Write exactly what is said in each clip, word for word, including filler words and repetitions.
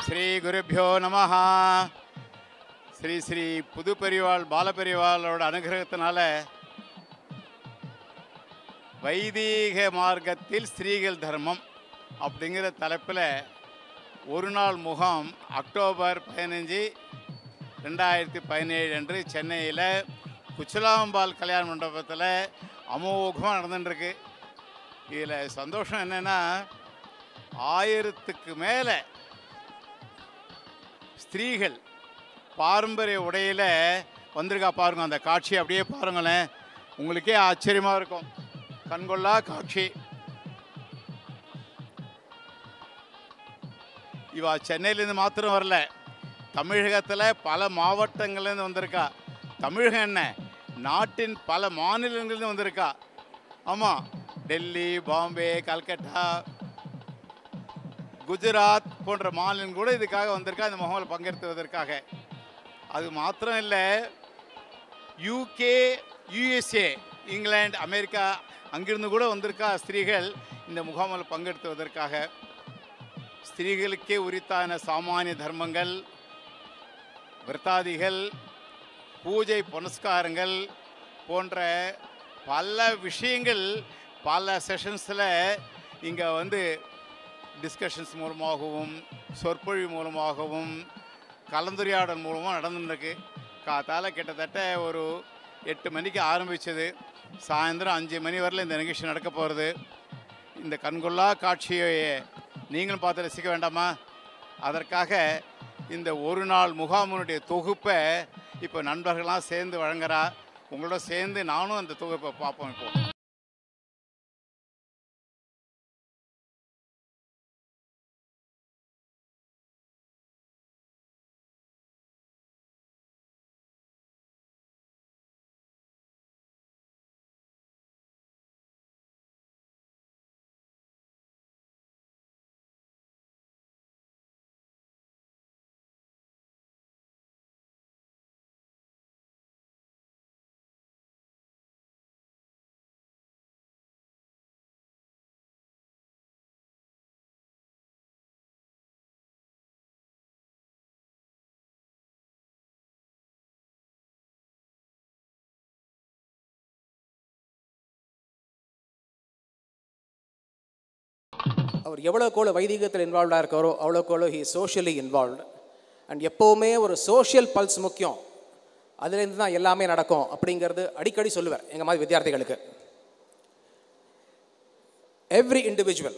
ஸ்ரீ குருபியோ நமஹ. ஸ்ரீ ஸ்ரீ புது பெரியவாள் பாலபெரியவாளோட அனுகிரகத்தினால வைதீக மார்க்கத்தில் ஸ்திரீகள் தர்மம் அப்படிங்கிற தலைப்பில் ஒரு நாள் முகாம் அக்டோபர் பதினஞ்சு ரெண்டாயிரத்தி பதினேழு அன்று சென்னையில் குச்சலாம்பாள் கல்யாண மண்டபத்தில் அமோகமாக நடந்துட்டுருக்கு. இதில் சந்தோஷம் என்னென்னா, ஆயிரத்துக்கு மேலே ஸ்திரீகள் பாரம்பரிய உடையில் வந்திருக்கா. பாருங்க, அந்த காட்சி அப்படியே பாருங்களேன், உங்களுக்கே ஆச்சரியமாக இருக்கும். கண்கொள்ளா காட்சி. இவா சென்னையிலேருந்து மாத்திரம் வரல, தமிழகத்தில் பல மாவட்டங்கள்லேருந்து வந்திருக்கா. தமிழகம் என்ன, நாட்டின் பல மாநிலங்கள்லேருந்து வந்திருக்கா. ஆமாம், டெல்லி, பாம்பே, கல்கட்டா, குஜராத் போன்ற மாநிலம் கூட இதுக்காக வந்திருக்கா, இந்த முகாமில் பங்கெடுத்துவதற்காக. அது மாத்திரம் இல்லை, யூகே, யூஎஸ்ஏ, இங்கிலாந்து, அமெரிக்கா அங்கிருந்து கூட வந்திருக்கா ஸ்திரீகள் இந்த முகாமில் பங்கெடுத்துவதற்காக. ஸ்திரீகளுக்கே உரித்தான சாமானிய தர்மங்கள், விரதாதிகள், பூஜை புனஸ்காரங்கள் போன்ற பல விஷயங்கள் பல செஷன்ஸில் இங்கே வந்து டிஸ்கஷன்ஸ் மூலமாகவும் சொற்பொழிவு மூலமாகவும் கலந்துரையாடல் மூலமாக நடந்துருக்கு. காத்தால் கிட்டத்தட்ட ஒரு எட்டு மணிக்கு ஆரம்பித்தது, சாயந்தரம் அஞ்சு மணி வரையில் இந்த நிகழ்ச்சி நடக்க போகிறது. இந்த கண்கொள்ளா காட்சியை நீங்களும் பார்த்து ரசிக்க வேண்டாமா? அதற்காக இந்த ஒரு நாள் முகாமினுடைய தொகுப்பை இப்போ நண்பர்கள்லாம் சேர்ந்து வழங்குறா. உங்களோட சேர்ந்து நானும் அந்த தொகுப்பை பார்ப்போம். இப்போ அவர் எவ்வளோக்கோளோ வைதிகத்தில் இன்வால்வ்டாக இருக்காரோ அவ்வளோக்கோளோ ஹி சோஷியலி இன்வால்வ்டு. அண்ட் எப்போவுமே ஒரு சோஷியல் பல்ஸ் முக்கியம், அதுலேருந்து தான் எல்லாமே நடக்கும் அப்படிங்கிறது அடிக்கடி சொல்லுவார் எங்கள் மாதிரி வித்தியார்த்திகளுக்கு. Every individual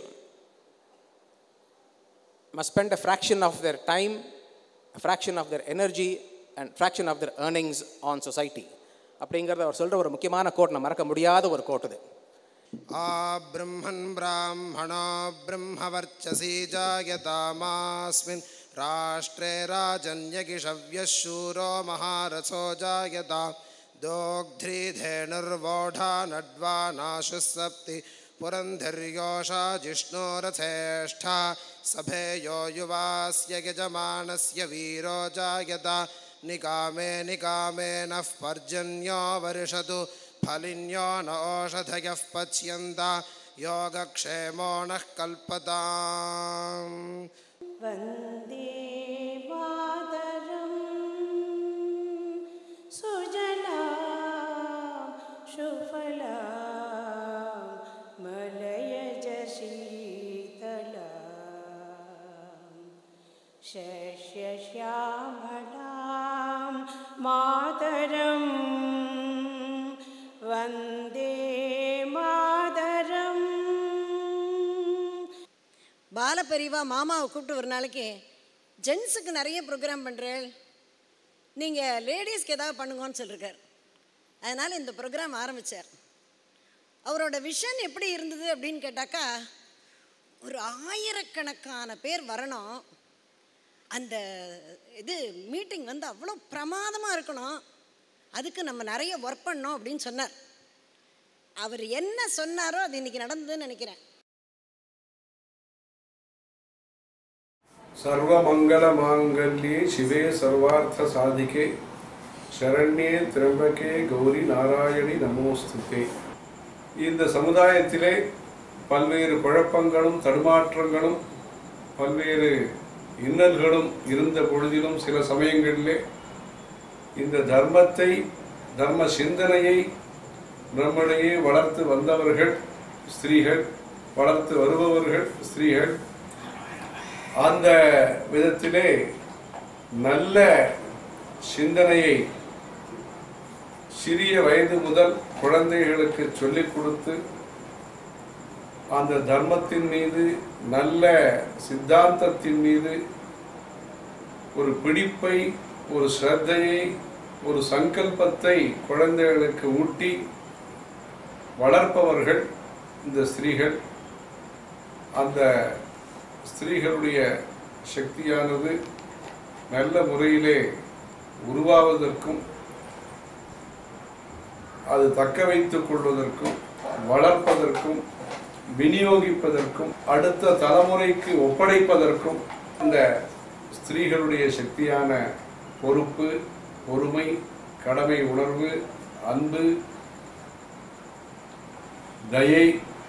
must spend a fraction of their time, a fraction of their energy and fraction of their earnings on society அப்படிங்கிறத அவர் சொல்கிற ஒரு முக்கியமான கோட், நான் மறக்க முடியாத ஒரு கோட் இது. ஆ பிரம்மன் பிராமணோ பிரம்மவர்ச்சசி ஜாயதாமாஸ்மின் ராஷ்ட்ரே ராஜன்யகிஷவ்யசூரோ மகாரசோ ஜாயதா தோக்த்ரி தேனுர்வோடா நட்வா நாசு சப்தி புரந்தர்யோஷா ஜிஷ்ணோரதேஷ்டா சபேயோ யுவாஸ்ய யஜமானஸ்ய வீரோ ஜாயதா நிகாமே நிகாமே நஃப் பர்ஜன்யோ வருஷது फलिन्यो न ओषधयः पच्यन्ता योगक्षेमो नः कल्पताम्. वन्दे मातरं सुजलां सुफलां मलयज शीतलां शस्यश्यामलां मातरं वन्दे मातरं. பாலபெரிவா மாமாவை கூப்பிட்டு ஒரு நாளைக்கு, ஜென்ஸுக்கு நிறைய ப்ரோக்ராம் பண்ணுறேன், நீங்கள் லேடிஸ்க்கு ஏதாவது பண்ணுங்கன்னு சொல்லியிருக்கார். அதனால் இந்த ப்ரோக்ராம் ஆரம்பித்தார். அவரோட விஷன் எப்படி இருந்தது அப்படின்னு கேட்டாக்கா, ஒரு ஆயிரக்கணக்கான பேர் வரணும், அந்த இது மீட்டிங் வந்து அவ்வளோ பிரமாதமாக இருக்கணும், அதுக்கு நம்ம நிறைய ஒர்க் பண்ணோம் அப்படின்னு சொன்னார். அவர் என்ன சொன்னாரோ அது இன்னைக்கு நடந்ததுன்னு நினைக்கிறேன். சர்வமங்கள மாங்கல்யே சிவே சர்வார்த்த சாதிகே சரண்யே திரம்பகே கௌரி நாராயணி நமோஸ்துதே. இந்த சமுதாயத்திலே பல்வேறு குழப்பங்களும் தடுமாற்றங்களும் பல்வேறு இன்னல்களும் இருந்த பொழுதிலும் சில சமயங்களிலே இந்த தர்மத்தை தர்ம சிந்தனையை நம்மிடையே வளர்த்து வந்தவர்கள் ஸ்திரீகள், வளர்த்து வருபவர்கள் ஸ்திரீகள். அந்த விதத்திலே நல்ல சிந்தனையை சிறிய வயது முதல் குழந்தைகளுக்கு சொல்லிக் கொடுத்து அந்த தர்மத்தின் மீது, நல்ல சித்தாந்தத்தின் மீது ஒரு பிடிப்பை, ஒரு ஸ்ரத்தையை, ஒரு சங்கல்பத்தை குழந்தைகளுக்கு ஊட்டி வளர்ப்பவர்கள் இந்த ஸ்திரீகள். அந்த ஸ்திரீகளுடைய சக்தியானது நல்ல முறையிலே உருவாவதற்கும் அது தக்க வைத்துக் கொள்வதற்கும் வளர்ப்பதற்கும் விநியோகிப்பதற்கும் அடுத்த தலைமுறைக்கு ஒப்படைப்பதற்கும் இந்த ஸ்திரீகளுடைய சக்தியான பொறுப்பு, பொறுமை, கடமை உணர்வு, அன்பு, தயை,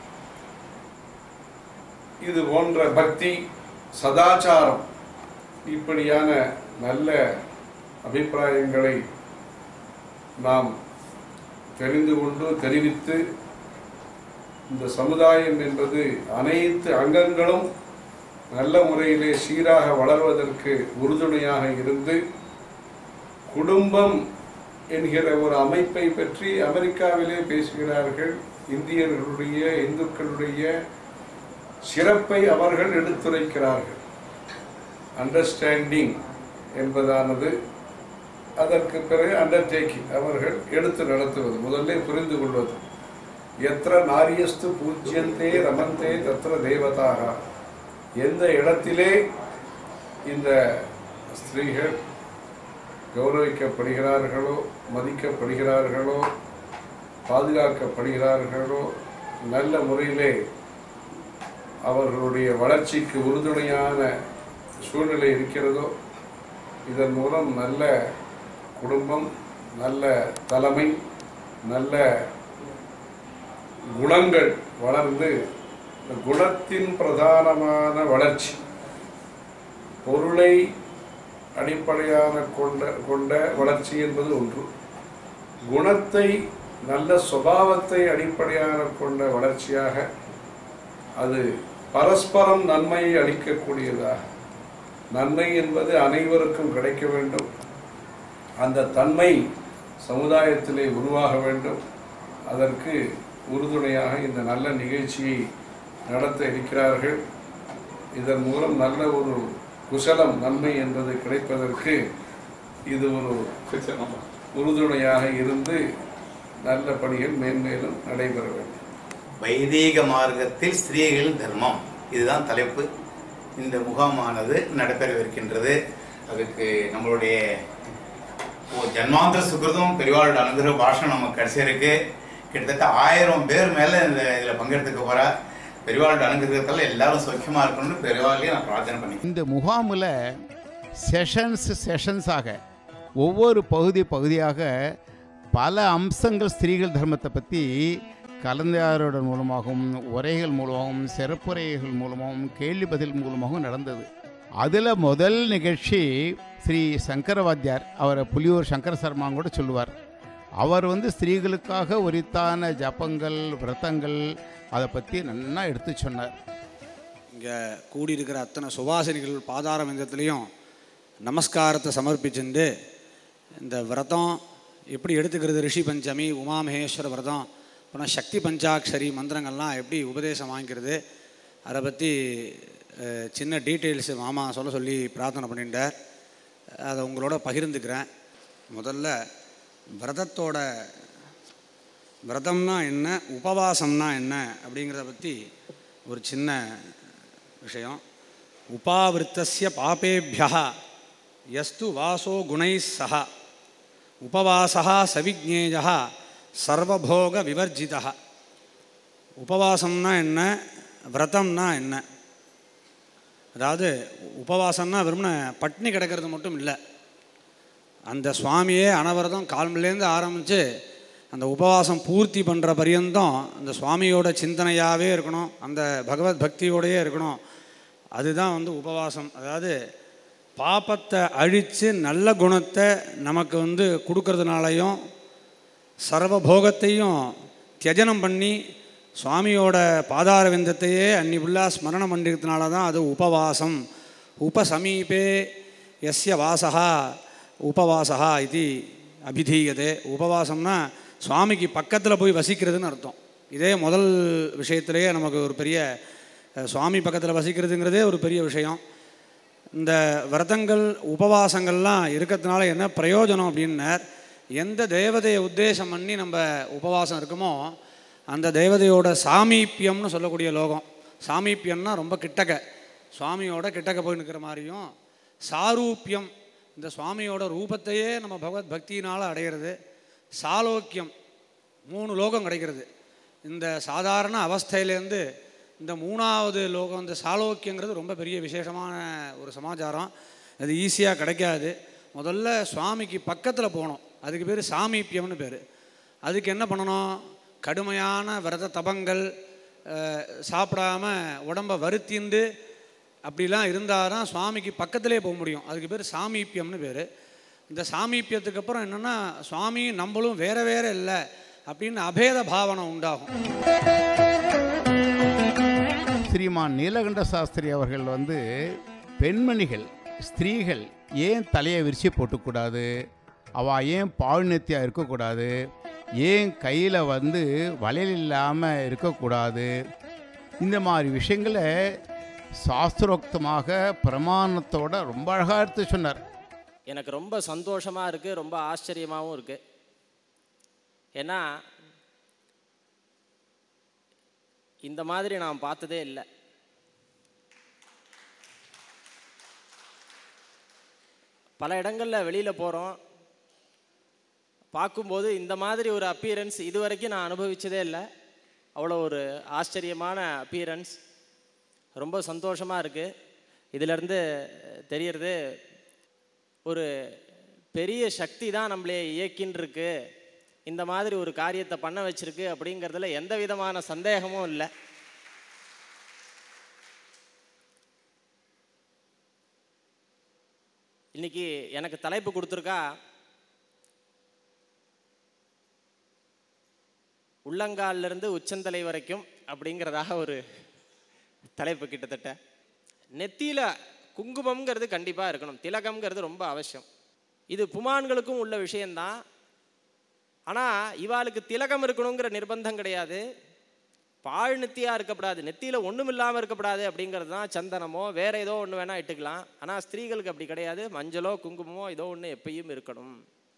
இது போன்ற பக்தி, சதாச்சாரம், இப்படியான நல்ல அபிப்பிராயங்களை நாம் தெரிந்து கொண்டு தெரிவித்து இந்த சமுதாயம் என்பது அனைத்து அங்கங்களும் நல்ல முறையிலே சீராக வளர்வதற்கு உறுதுணையாக இருந்து குடும்பம் என்கிற ஒரு அமைப்பை பற்றி அமெரிக்காவிலே பேசுகிறார்கள். இந்தியர்களுடைய, இந்துக்களுடைய சிறப்பை அவர்கள் எடுத்துரைக்கிறார்கள். அண்டர்ஸ்டாண்டிங் என்பதானது, அதற்கு பிறகு அண்டர்டேக்கிங், அவர்கள் எடுத்து நடத்துவது, முதல்ல புரிந்து கொள்வது. எத்திர நாரியஸ்து பூஜ்யந்தே ரமந்தே தத்திர தேவதாக, எந்த இடத்திலே இந்த ஸ்திரீகள் கௌரவிக்கப்படுகிறார்களோ, மதிக்கப்படுகிறார்களோ, பாதுகாக்கப்படுகிறார்களோ, நல்ல முறையிலே அவர்களுடைய வளர்ச்சிக்கு உறுதுணையான சூழ்நிலை இருக்கிறதோ, இதன் மூலம் நல்ல குடும்பம், நல்ல தலைமை, நல்ல குணங்கள் வளர்ந்து, குணத்தின் பிரதானமான வளர்ச்சி, பொருளை அடிப்படையான கொண்ட கொண்ட வளர்ச்சி என்பது ஒன்று, குணத்தை, நல்ல சுபாவத்தை அடிப்படையான கொண்ட வளர்ச்சியாக, அது பரஸ்பரம் நன்மையை அளிக்கக்கூடியதாக, நன்மை என்பது அனைவருக்கும் கிடைக்க வேண்டும், அந்த தன்மை சமுதாயத்திலே உருவாக வேண்டும். அதற்கு உறுதுணையாக இந்த நல்ல நிகழ்ச்சியை நடத்த இருக்கிறார்கள். இதன் மூலம் நல்ல ஒரு குசலம், நன்மை என்பது கிடைப்பதற்கு இது ஒரு உறுதுணையாக இருந்து நல்ல பணிகள் மேன்மேலும் நடைபெற வேண்டும். வைதீக மார்க்கத்தில் ஸ்திரீகளின் தர்மம், இதுதான் தலைப்பு. இந்த முகாமானது நடைபெறவிருக்கின்றது. அதுக்கு நம்மளுடைய ஜன்மாந்திர சுகிருதம் பெரியவாளோட அனுகிரக பாஷம் நமக்கு கிடைச்சிருக்கு. கிட்டத்தட்ட ஆயிரம் பேர் மேலே இந்த இதில் பங்கெடுத்துக்க போகிறா. பெரியவாளோட அனுகிரகத்தில் எல்லாரும் சௌக்கியமாக இருக்கணும்னு பெரியவாளையும் நான் பிரார்த்தனை பண்ணி, இந்த முகாமில் செஷன்ஸ் செஷன்ஸாக ஒவ்வொரு பகுதி பகுதியாக பல அம்சங்கள் ஸ்திரீகள் தர்மத்தை பற்றி கலந்தாரோட மூலமாகவும், உரைகள் மூலமாகவும், சிறப்புரைகள் மூலமாகவும், கேள்வி பதில் மூலமாகவும் நடந்தது. அதில் முதல் நிகழ்ச்சி ஸ்ரீ சங்கரவாத்தியார், அவரை புலியூர் சங்கர சர்மாங்க கூட சொல்லுவார். அவர் வந்து ஸ்திரீகளுக்காக உரித்தான ஜபங்கள், விரதங்கள், அதை பற்றி நல்லா எடுத்து சொன்னார். இங்கே கூடியிருக்கிற அத்தனை சுபாசினிகள் பாதார விந்தத்துலேயும் நமஸ்காரத்தை சமர்ப்பிச்சுண்டு இந்த விரதம் எப்படி எடுத்துக்கிறது, ரிஷி பஞ்சமி, உமாமகேஸ்வர விரதம், அப்புறம் சக்தி பஞ்சாட்சரி மந்திரங்கள்லாம் எப்படி உபதேசம் வாங்கிக்கிறது, அதை பற்றி சின்ன டீட்டெயில்ஸு மாமா சொல்ல சொல்லி பிரார்த்தனை பண்ணிட்டார். அதை உங்களோட பகிர்ந்துக்கிறேன். முதல்ல விரதத்தோட, விரதம்னா என்ன, உபவாசம்னா என்ன அப்படிங்கிறத பற்றி ஒரு சின்ன விஷயம். உபாவிருத்தஸ்ய பாபேபியா யஸ்து வாசோ குணை சஹ உபவாசா சவிஜ்ஞேயா சர்வபோக விவர்ஜிதா. உபவாசம்னா என்ன, விரதம்னா என்ன? அதாவது உபவாசம்னா வெறும்னா பட்னி கிடக்கிறது மட்டும் இல்லை. அந்த சுவாமியே அனவரதம் கால்மலேருந்து ஆரம்பித்து அந்த உபவாசம் பூர்த்தி பண்ணுற பரியந்தம் அந்த சுவாமியோட சிந்தனையாகவே இருக்கணும், அந்த பகவத் பக்தியோடையே இருக்கணும். அதுதான் வந்து உபவாசம். அதாவது பாபத்தை அழித்து நல்ல குணத்தை நமக்கு வந்து கொடுக்கறதுனாலையும் சர்வபோகத்தையும் தியஜனம் பண்ணி சுவாமியோட பாதார விந்தத்தையே அன்னி ஃபுல்லாக ஸ்மரணம் பண்ணிக்கிறதுனால தான் அது உபவாசம். உபசமீபே யஸ்ய வாசகா உபவாசகா இது அபிதீயதே. உபவாசம்னா சுவாமிக்கு பக்கத்தில் போய் வசிக்கிறதுன்னு அர்த்தம். இதே முதல் விஷயத்திலேயே நமக்கு ஒரு பெரிய சுவாமி பக்கத்தில் வசிக்கிறதுங்கிறதே ஒரு பெரிய விஷயம். இந்த விரதங்கள் உபவாசங்கள்லாம் இருக்கிறதுனால என்ன பிரயோஜனம் அப்படின்னார், எந்த தேவதையை உத்தேசம் பண்ணி நம்ம உபவாசம் இருக்குமோ அந்த தேவதையோட சாமீப்பியம்னு சொல்லக்கூடிய லோகம். சாமீப்பியம்னா ரொம்ப கிட்டக்க, சுவாமியோட கிட்டக்க போய் நிற்கிற மாதிரியும், சாரூப்பியம் இந்த சுவாமியோட ரூபத்தையே நம்ம பகவத் பக்தியினால் அடைகிறது, சாலோக்கியம் மூணு லோகம் கிடைக்கிறது. இந்த சாதாரண அவஸ்தையிலேருந்து இந்த மூணாவது லோகம் இந்த சாலோக்கியங்கிறது ரொம்ப பெரிய விசேஷமான ஒரு சமாச்சாரம். அது ஈஸியாக கிடைக்காது. முதல்ல சுவாமிக்கு பக்கத்தில் போகணும், அதுக்கு பேர் சாமீப்பியம்னு பேர். அதுக்கு என்ன பண்ணணும், கடுமையான விரத தபங்கள் சாப்பிடாம உடம்பை வருத்திந்து அப்படிலாம் இருந்தால் தான் சுவாமிக்கு பக்கத்திலே போக முடியும். அதுக்கு பேர் சாமீப்பியம்னு பேர். இந்த சாமீப்பியத்துக்கு அப்புறம் என்னென்னா சுவாமி நம்மளும் வேறு வேறு இல்லை அப்படின்னு அபேத பாவனை உண்டாகும். ஸ்ரீமான் நீலகண்ட சாஸ்திரி அவர்கள் வந்து பெண்மணிகள் ஸ்திரீகள் ஏன் தலையை விரிச்சு போட்டுக்கூடாது, அவள் ஏன் பாழ்நெத்தியாக இருக்கக்கூடாது, ஏன் கையில் வந்து வளையல் இல்லாமல் இருக்கக்கூடாது, இந்த மாதிரி விஷயங்களை சாஸ்திரோக்தமாக பிரமாணத்தோட ரொம்ப அழகாக எடுத்து சொன்னார். எனக்கு ரொம்ப சந்தோஷமாக இருக்குது, ரொம்ப ஆச்சரியமாகவும் இருக்குது. ஏன்னா இந்த மாதிரி நான் பார்த்ததே இல்லை. பல இடங்களில் வெளியில் போகிறோம், பார்க்கும்போது இந்த மாதிரி ஒரு அப்பியரன்ஸ் இது வரைக்கும் நான் அனுபவித்ததே இல்லை. அவ்வளோ ஒரு ஆச்சரியமான அப்பியரன்ஸ், ரொம்ப சந்தோஷமாக இருக்குது. இதிலேருந்து தெரியறது ஒரு பெரிய சக்தி தான் நம்மளே இயக்கின்னு இருக்கு, இந்த மாதிரி ஒரு காரியத்தை பண்ண வச்சிருக்கு அப்படிங்கிறதுல எந்த விதமான சந்தேகமும் இல்லை. இன்னைக்கு எனக்கு தலைப்பு கொடுத்துருக்கா, உள்ளங்காலிலிருந்து உச்சந்தலை வரைக்கும் அப்படிங்கிறதாக ஒரு தலைப்பு. கிட்டத்தட்ட நெத்தியில் குங்குமம்ங்கிறது கண்டிப்பாக இருக்கணும், திலகம்ங்கிறது ரொம்ப அவசியம். இது புமான்களுக்கும் உள்ள விஷயந்தான். ஆனால் இவாளுக்கு திலகம் இருக்கணுங்கிற நிர்பந்தம் கிடையாது, பாழ் நெத்தியாக இருக்கப்படாது, நெத்தியில் ஒன்றும் இல்லாமல் இருக்கப்படாது அப்படிங்கிறது தான். சந்தனமோ வேறு ஏதோ ஒன்று வேணால் இட்டுக்கலாம். ஆனால் ஸ்திரீகளுக்கு அப்படி கிடையாது, மஞ்சளோ குங்குமமோ ஏதோ ஒன்று எப்பயும் இருக்கணும்.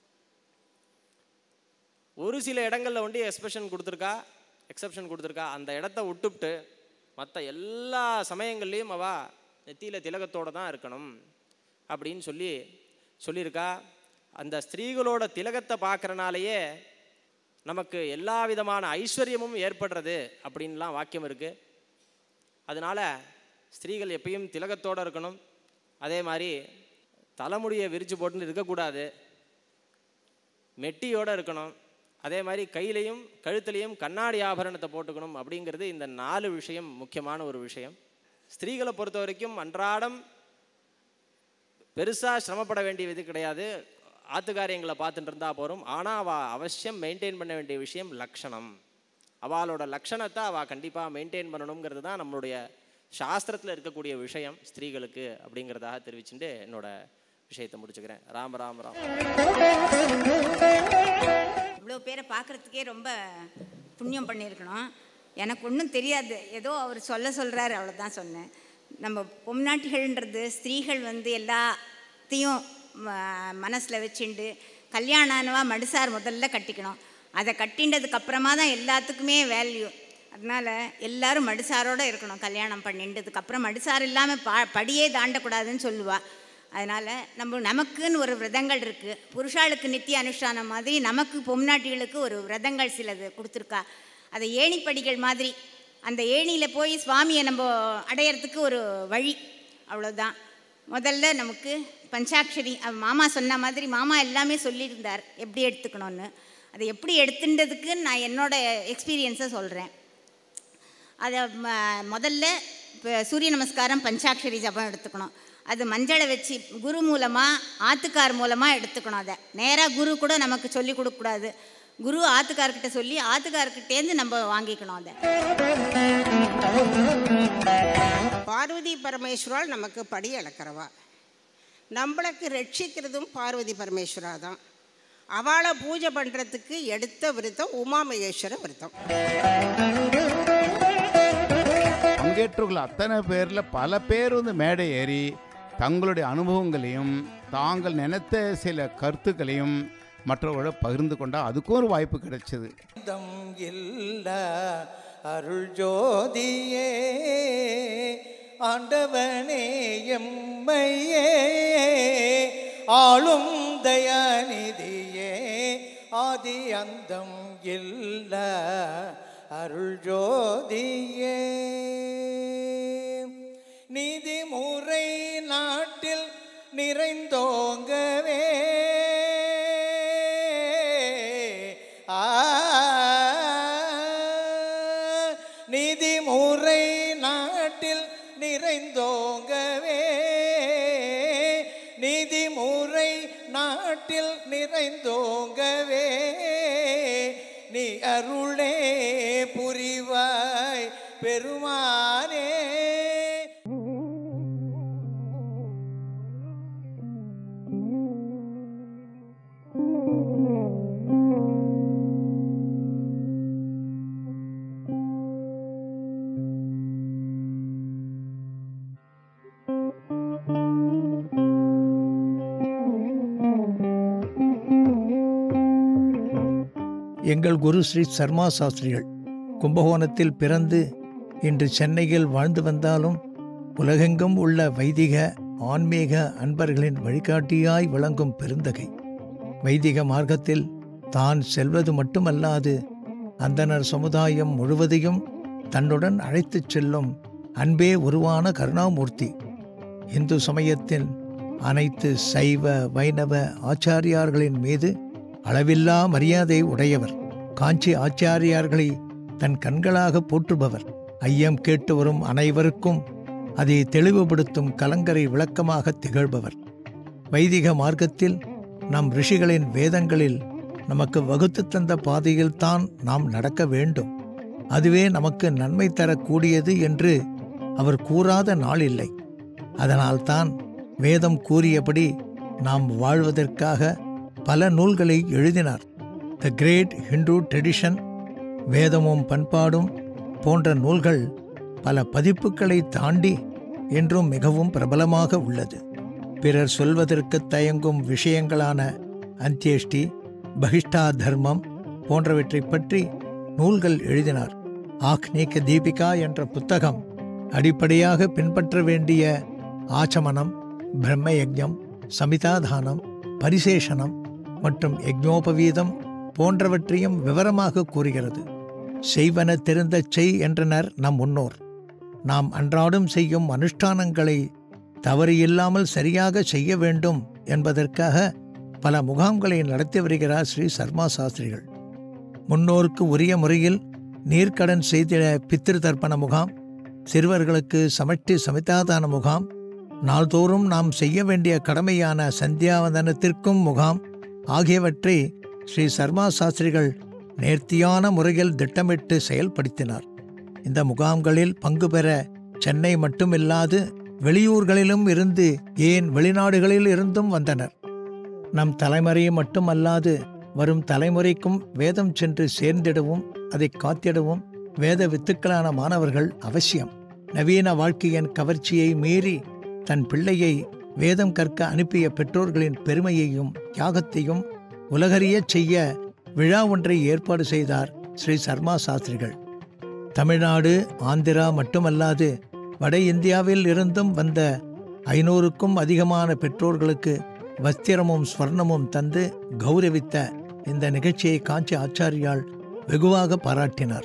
ஒரு சில இடங்களில் ஒண்டி எக்ஸ்பெஷன் கொடுத்துருக்கா எக்ஸப்ஷன் கொடுத்துருக்கா அந்த இடத்த விட்டுவிட்டு மற்ற எல்லா சமயங்கள்லேயும் அவள் நெத்தியில் திலகத்தோடு தான் இருக்கணும் அப்படின்னு சொல்லி சொல்லியிருக்கா. அந்த ஸ்திரீகளோட திலகத்தை பார்க்குறனாலேயே நமக்கு எல்லா விதமான ஐஸ்வர்யமும் ஏற்படுறது அப்படின்லாம் வாக்கியம் இருக்குது. அதனால் ஸ்திரீகள் எப்பயும் திலகத்தோடு இருக்கணும். அதே மாதிரி தலைமுடியை விரிச்சு போட்டுன்னு இருக்கக்கூடாது, மெட்டியோடு இருக்கணும். அதே மாதிரி கையிலையும் கழுத்துலேயும் கண்ணாடி ஆபரணத்தை போட்டுக்கணும். அப்படிங்கிறது இந்த நாலு விஷயம் முக்கியமான ஒரு விஷயம். ஸ்திரீகளை பொறுத்த வரைக்கும் அன்றாடம் பெருசாக சிரமப்பட வேண்டியது கிடையாது, ஆத்துக்காரியங்களை பார்த்துட்டு இருந்தால் போகிறோம். ஆனால் அவள் அவசியம் மெயின்டைன் பண்ண வேண்டிய விஷயம் லக்ஷணம். அவளோட லக்ஷணத்தை அவள் கண்டிப்பாக மெயின்டைன் பண்ணணுங்கிறது தான் நம்மளுடைய சாஸ்திரத்தில் இருக்கக்கூடிய விஷயம் ஸ்திரீகளுக்கு அப்படிங்கிறதாக தெரிவிச்சுட்டு என்னோட விஷயத்தை முடிச்சுக்கிறேன். ராம் ராம் ராம். இவ்வளோ பேரை பார்க்குறதுக்கே ரொம்ப புண்ணியம் பண்ணியிருக்கணும். எனக்கு ஒன்றும் தெரியாது, ஏதோ அவர் சொல்ல சொல்கிறாரு அவ்வளோதான் சொன்னேன். நம்ம பொம்நாட்டிகள்ன்றது ஸ்திரீகள் வந்து எல்லாத்தையும் மனசில் வச்சுண்டு கல்யாணம்வா மடுசார் முதல்ல கட்டிக்கணும். அதை கட்டின்றதுக்கப்புறமா தான் எல்லாத்துக்குமே வேல்யூ. அதனால் எல்லோரும் மடுசாரோடு இருக்கணும். கல்யாணம் பண்ணின்றதுக்கப்புறம் மடுசார் இல்லாமல் பா படியே தாண்டக்கூடாதுன்னு சொல்லுவாள். அதனால் நம்ம நமக்குன்னு ஒரு விரதங்கள் இருக்குது. புருஷாளுக்கு நித்திய அனுஷ்டானம் மாதிரி நமக்கு பொம்நாட்டிகளுக்கு ஒரு விரதங்கள் சிலது கொடுத்துருக்கா. அதை ஏணிப்படிகள் மாதிரி அந்த ஏணியில் போய் சுவாமியை நம்ம அடையிறதுக்கு ஒரு வழி, அவ்வளோதான். முதல்ல நமக்கு பஞ்சாட்சரி மாமா சொன்ன மாதிரி மாமா எல்லாமே சொல்லியிருந்தார் எப்படி எடுத்துக்கணும்னு. அதை எப்படி எடுத்துன்றதுக்கு நான் என்னோடய எக்ஸ்பீரியன்ஸை சொல்கிறேன். அதை முதல்ல இப்போ சூரிய நமஸ்காரம் பஞ்சாட்சரி ஜபம் எடுத்துக்கணும். அது மஞ்சளை வச்சு குரு மூலமாக ஆத்துக்கார் மூலமாக எடுத்துக்கணும். அதை நேராக குரு கூட நமக்கு சொல்லி கொடுக்கக்கூடாது. குரு ஆத்துக்கார்கிட்ட சொல்லி ஆத்துக்கார்கிட்டேருந்து நம்ம வாங்கிக்கணும். அதை பார்வதி பரமேஸ்வரால் நமக்கு படி அளக்கிறவா, நம்மளுக்கு ரட்சிக்கிறதும் பார்வதி பரமேஸ்வரா தான். அவளை பூஜை பண்ணுறதுக்கு எடுத்த விரதம் உமாமகேஸ்வர விரதம். பங்கேற்றவர்கள் அத்தனை பேரில் பல பேர் வந்து மேடை ஏறி தங்களுடைய அனுபவங்களையும் தாங்கள் நினைத்த சில கருத்துக்களையும் மற்றவர்களோட பகிர்ந்து கொண்டால் அதுக்கும் ஒரு வாய்ப்பு கிடைச்சது. அருள் ஜோதியே ஆண்டவனே எம்மையே ஆளும் தயாநிதியே ஆதி அந்தம் இல்ல அருள் ஜோதியே நீதிமுறை நாட்டில் நிறைந்தோங்கவே நீதிமுறை நாட்டில் நிறைந்தோங்கவே நீதிமுறை நாட்டில் நிறைந்தோங்கவே நீ அருளே புரிவாய் பெருமானே. எங்கள் குரு ஸ்ரீ சர்மா சாஸ்திரிகள் கும்பகோணத்தில் பிறந்து இன்று சென்னையில் வாழ்ந்து வந்தாலும் உலகெங்கும் உள்ள வைதிக ஆன்மீக அன்பர்களின் வழிகாட்டியாய் விளங்கும் பெருந்தகை. வைதிக மார்க்கத்தில் தான் செல்வது மட்டுமல்லாது அந்தனர் சமுதாயம் முழுவதையும் தன்னுடன் அழைத்துச் செல்லும் அன்பே உருவான கருணாமூர்த்தி. இந்து சமயத்தில் அனைத்து சைவ வைணவ ஆச்சாரியார்களின் மீது அளவில்லா மரியாதை உடையவர். காஞ்சி ஆச்சாரியார்களை தன் கண்களாக போற்றுபவர். ஐயம் கேட்டு வரும் அனைவருக்கும் அதை தெளிவுபடுத்தும் கலங்கரை விளக்கமாக திகழ்பவர். வைதிக மார்க்கத்தில் நம் ரிஷிகளின் வேதங்களில் நமக்கு வகுத்து தந்த பாதையில்தான் நாம் நடக்க வேண்டும். அதுவே நமக்கு நன்மை தரக்கூடியது என்று அவர் கூறாத நாள் இல்லை. அதனால்தான் வேதம் கூறியபடி நாம் வாழ்வதற்காக பல நூல்களை எழுதினார். த கிரேட் ஹிந்து ட்ரெடிஷன், வேதமும் பண்பாடும் போன்ற நூல்கள் பல பதிப்புகளை தாண்டி என்றும் மிகவும் பிரபலமாக உள்ளது. பிறர் சொல்வதற்கு தயங்கும் விஷயங்களான அந்தியேஷ்டி, பகிஷ்டா தர்மம் போன்றவற்றை பற்றி நூல்கள் எழுதினார். ஆக்னீக தீபிகா என்ற புத்தகம் அடிப்படையாக பின்பற்ற வேண்டிய ஆச்சமனம், பிரம்ம யஜ்ஞம், சமிதாதானம், பரிசேஷனம் மற்றும் யஜ்ஞோபவீதம் போன்றவற்றையும் விவரமாக கூறுகிறது. செய்வன திருந்தச் செய் என்றனர் நம் முன்னோர். நாம் அன்றாடம் செய்யும் அனுஷ்டானங்களை தவறு இல்லாமல் சரியாக செய்ய வேண்டும் என்பதற்காக பல முகாம்களை நடத்தி வருகிறார் ஸ்ரீ சர்மா சாஸ்திரிகள். முன்னோருக்கு உரிய முறையில் நீர்க்கடன் செய்திட பித்திரு தர்ப்பண முகாம், சிறுவர்களுக்கு சமஷ்டி சமிதாதான முகாம், நாள்தோறும் நாம் செய்ய வேண்டிய கடமையான சந்தியாவந்தனத்திற்கும் முகாம் ஆகியவற்றை ஸ்ரீ சர்மா சாஸ்திரிகள் நேர்த்தியான முறையில் திட்டமிட்டு செயல்படுத்தினார். இந்த முகாம்களில் பங்கு பெற சென்னை மட்டுமில்லாது வெளியூர்களிலும் இருந்து, ஏன் வெளிநாடுகளில் இருந்தும் வந்தனர். நம் தலைமுறை மட்டுமல்லாது வரும் தலைமுறைக்கும் வேதம் சென்று சேர்ந்திடவும் அதை காத்திடவும் வேத வித்துக்களான மாணவர்கள் அவசியம். நவீன வாழ்க்கையின் கவர்ச்சியை மீறி தன் பிள்ளையை வேதம் கற்க அனுப்பிய பெற்றோர்களின் பெருமையையும் தியாகத்தையும் உலகறியச் செய்ய விழா ஒன்றை ஏற்பாடு செய்தார் ஸ்ரீ சர்மா சாஸ்திரிகள். தமிழ்நாடு, ஆந்திரா மட்டுமல்லாது வட இந்தியாவில் இருந்தும் வந்த ஐநூறுக்கும் அதிகமான பெற்றோர்களுக்கு வஸ்திரமும் ஸ்வர்ணமும் தந்து கௌரவித்த இந்த நிகழ்ச்சியை காஞ்சி ஆச்சாரியால் வெகுவாக பாராட்டினார்.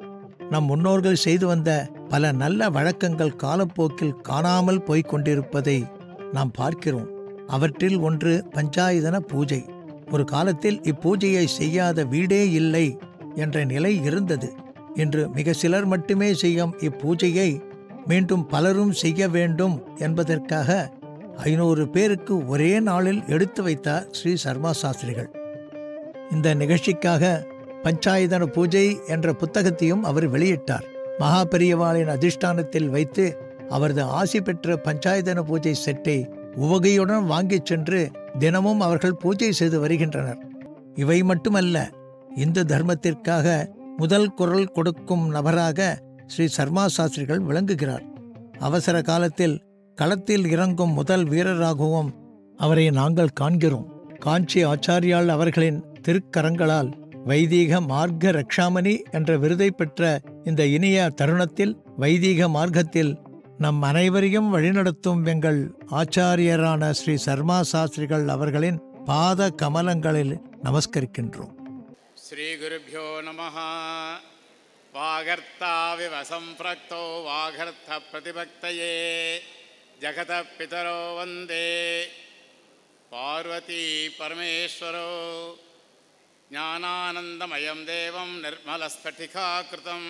நம் முன்னோர்கள் செய்து வந்த பல நல்ல வழக்கங்கள் காலப்போக்கில் காணாமல் போய்க் கொண்டிருப்பதை நாம் பார்க்கிறோம். அவற்றில் ஒன்று பஞ்சாயுதன பூஜை. ஒரு காலத்தில் இப்பூஜையை செய்யாத வீடே இல்லை என்ற நிலை இருந்தது. இன்று மிக சிலர் மட்டுமே செய்யும் இப்பூஜையை மீண்டும் பலரும் செய்ய வேண்டும் என்பதற்காக ஐநூறு பேருக்கு ஒரே நாளில் எடுத்து வைத்தார் ஸ்ரீ சர்மா சாஸ்திரிகள். இந்த நிகழ்ச்சிக்காக பஞ்சாயதன பூஜை என்ற புத்தகத்தையும் அவர் வெளியிட்டார். மகா பெரியவாளின் அதிஷ்டானத்தில் வைத்து அவரது ஆசி பெற்ற பஞ்சாயதன பூஜை செட்டை உவகையுடன் வாங்கிச் சென்று தினமும் அவர்கள் பூஜை செய்து வருகின்றனர். இவை மட்டுமல்ல, இந்து தர்மத்திற்காக முதல் குரல் கொடுக்கும் நபராக ஸ்ரீ சர்மா சாஸ்திரிகள் விளங்குகிறார். அவசர காலத்தில் களத்தில் இறங்கும் முதல் வீரராகவும் அவரை நாங்கள் காண்கிறோம். காஞ்சி ஆச்சாரியால் அவர்களின் திருக்கரங்களால் வைதீக மார்க்க ரக்ஷாமணி என்ற விருதை பெற்ற இந்த இனிய தருணத்தில் வைதீக மார்க்கத்தில் நம் அனைவரையும் வழிநடத்தும் எங்கள் ஆச்சாரியரான ஸ்ரீ சர்மா சாஸ்திரிகள் அவர்களின் பாத கமலங்களில் நமஸ்கரிக்கின்றோம். ஸ்ரீ குருப்யோ நமஹ. வாகர்த்தாவிவ சம்பிரக்தோ வாகர்த்த பிரதிபக்தயே ஜகத பிதரோ வந்தே பார்வதி பரமேஸ்வரோ ஞானானந்தமயம் தேவம் நிர்மலஸ்பட்டிகாகிருதம்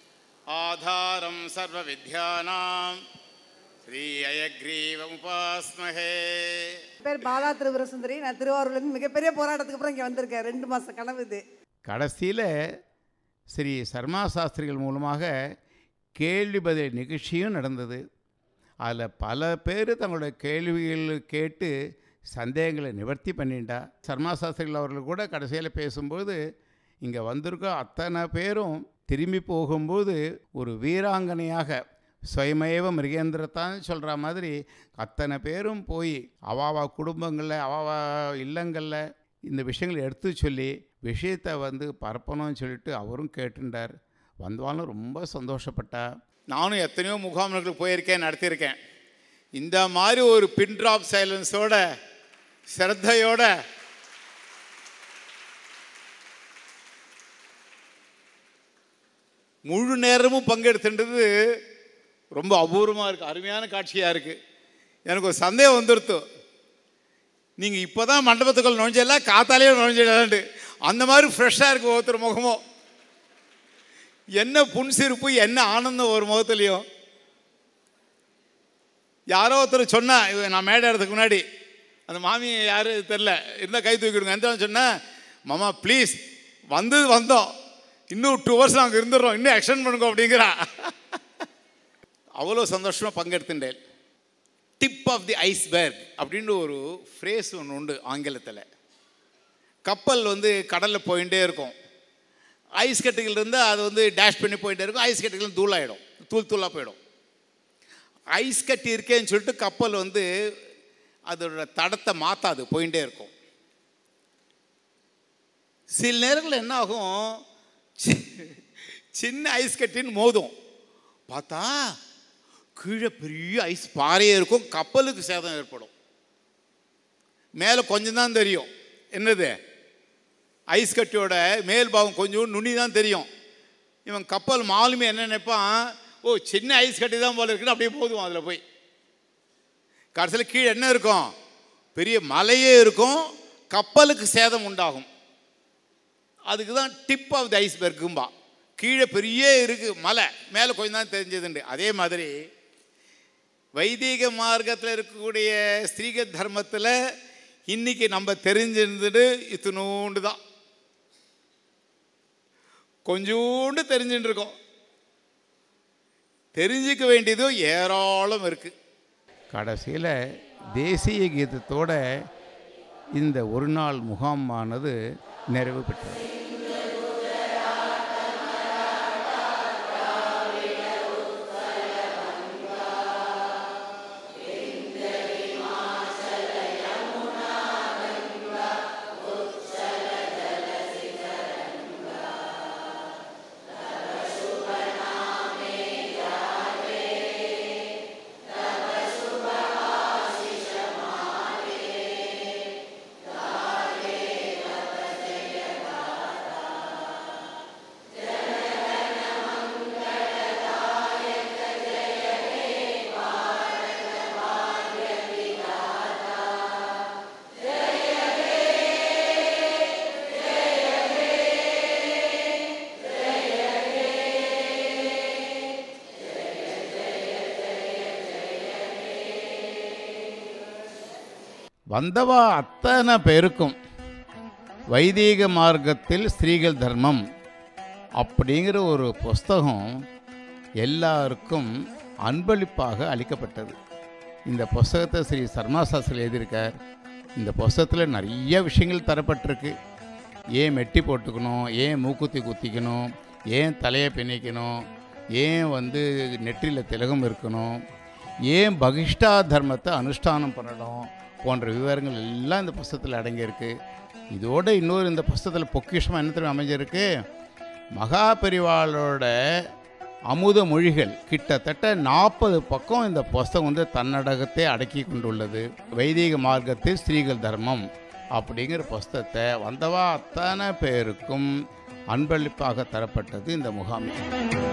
ஆதாரம் சர்வ வித்யானாம் ஸ்ரீ அயக்ரீவம் உபாஸ்மஹே. பேர் பாலா திருவர சுந்தரி. நான் திருவாரூர்லேருந்து மிகப்பெரிய போராட்டத்துக்கு அப்புறம் இங்கே வந்திருக்கேன். ரெண்டு மாதம் கனவு இது. கடைசியில் ஸ்ரீ சர்மா சாஸ்திரிகள் மூலமாக கேள்வி பதில் நிகழ்ச்சியும் நடந்தது. அதில் பல பேர் தங்களுடைய கேள்விகள் கேட்டு சந்தேகங்களை நிவர்த்தி பண்ணிட்டா. சர்மா சாஸ்திரிகள் அவர்கள் கூட கடைசியில் பேசும்போது இங்கே வந்திருக்க அத்தனை பேரும் திரும்பி போகும்போது ஒரு வீராங்கனையாக சுயமேவ மிருகேந்திரத்தான் சொல்கிற மாதிரி அத்தனை பேரும் போய் அவாவா குடும்பங்களில் அவாவா இல்லங்களில் இந்த விஷயங்களை எடுத்து சொல்லி விஷயத்தை வந்து பரப்பணும்னு சொல்லிட்டு அவரும் கேட்டுட்டார். வந்தாலும் ரொம்ப சந்தோஷப்பட்டா. நானும் எத்தனையோ முகாம்களுக்கு போயிருக்கேன், நடத்தியிருக்கேன். இந்த மாதிரி ஒரு பின் ட்ராப் சைலன்ஸோட ஸ்ரத்தையோட முழு நேரமும் பங்கெடுத்துன்றது ரொம்ப அபூர்வமாக இருக்குது, அருமையான காட்சியாக இருக்குது. எனக்கு ஒரு சந்தேகம் வந்துடுத்து, நீங்கள் இப்போ தான் மண்டபத்துக்குள்ள நுழைஞ்செல்லாம் காத்தாலேயே நுழைஞ்சிடலான்ட்டு. அந்த மாதிரி ஃப்ரெஷ்ஷாக இருக்குது ஒருத்தர் முகமும். என்ன புன்சிரிப்பு, என்ன ஆனந்தம் ஒரு முகத்துலேயும். யாரோ ஒருத்தர் சொன்னா, நான் மேடைறதுக்கு முன்னாடி அந்த மாமி யார் தெரில இருந்தால் கை தூக்கிடுங்க. எந்த சொன்னேன், மாமா ப்ளீஸ் வந்து வந்தோம், இன்னும் டூ ஹவர்ஸ் நாங்கள் இருந்துடுறோம், இன்னும் எக்ஸ்டெண்ட் பண்ணுங்க அப்படிங்கிறா. அவ்வளோ சந்தோஷமாக பங்கெடுத்துட்டேன். டிப் ஆஃப் தி ஐஸ்பர்க் அப்படின்னு ஒரு ஃப்ரேஸ் ஒன்று உண்டு ஆங்கிலத்தில். கப்பல் வந்து கடலில் போயிட்டே இருக்கும். ஐஸ் கட்டுகள் இருந்தால் அது வந்து டேஷ் பண்ணி போயிட்டே இருக்கும். ஐஸ் கட்டுகள் தூளாகிடும், தூள் தூளாக போயிடும். ஐஸ் கட்டி இருக்கேன்னு சொல்லிட்டு கப்பல் வந்து அதோட தடத்தை மாற்றாது, போயிட்டே இருக்கும். சில நேரங்களில் என்ன ஆகும், சின்ன ஐஸ் கட்டின்னு மோதும். பார்த்தா கீழே பெரிய ஐஸ் பாறையே இருக்கும், கப்பலுக்கு சேதம் ஏற்படும். மேலே கொஞ்சம் தான் தெரியும், என்னது ஐஸ் கட்டியோட மேல் பாகம் கொஞ்சம் நுனி தான் தெரியும். இவன் கப்பல் மாலுமே என்ன நினைப்பான், ஓ சின்ன ஐஸ் கட்டி தான் போல இருக்குன்னு அப்படியே போதும். அதில் போய் கடைசியில் கீழே என்ன இருக்கும், பெரிய மலையே இருக்கும், கப்பலுக்கு சேதம் உண்டாகும். அதுக்கு தான் டிப் ஆஃப் தி ஐஸ்பர்க்கும்பா. கீழே பெரிய இருக்குது மலை, மேலே கொஞ்சம் தான் தெரிஞ்சதுண்டு. அதே மாதிரி வைதீக மார்க்கத்தில் இருக்கக்கூடிய ஸ்ரீக தர்மத்தில் இன்னைக்கு நம்ம தெரிஞ்சிருந்துட்டு இத்தினூண்டு தான், கொஞ்சோண்டு தெரிஞ்சுட்டு இருக்கோம். தெரிஞ்சிக்க வேண்டியதும் ஏராளம் இருக்குது. கடைசியில் தேசிய கீதத்தோட இந்த ஒரு நாள் முகாமானது நிறைவு பெற்றது. வந்தவா அத்தனை பேருக்கும் வைதீக மார்க்கத்தில் ஸ்திரீகள் தர்மம் அப்படிங்கிற ஒரு புஸ்தகம் எல்லாருக்கும் அன்பளிப்பாக அளிக்கப்பட்டது. இந்த புஸ்தகத்தை ஸ்ரீ சர்மா சாஸ்திரி எழுதியிருக்கார். இந்த புஸ்தகத்தில் நிறைய விஷயங்கள் தரப்பட்டிருக்கு. ஏன் மெட்டி போட்டுக்கணும், ஏன் மூக்குத்தி குத்திக்கணும், ஏன் தலையை பின்னிக்கணும், ஏன் வந்து நெற்றியில் திலகம் இருக்கணும், ஏன் பகிஷ்டா தர்மத்தை அனுஷ்டானம் பண்ணணும் போன்ற விவரங்கள் எல்லாம் இந்த புஸ்தகத்தில் அடங்கியிருக்கு. இதோடு இன்னொரு இந்த புஸ்தகத்தில் பொக்கிஷமாக என்ன தெரியும் அமைஞ்சிருக்கு, மகாபெரிவாளோட அமுத மொழிகள் கிட்டத்தட்ட நாற்பது பக்கம் இந்த புஸ்தகம் வந்து தன்னடகத்தை அடக்கி கொண்டுள்ளது. வைதீக மார்க்கத்தில் ஸ்திரீகள் தர்மம் அப்படிங்கிற புஸ்தகத்தை வந்தவா அத்தனை பேருக்கும் அன்பளிப்பாக தரப்பட்டது இந்த முகாமில்.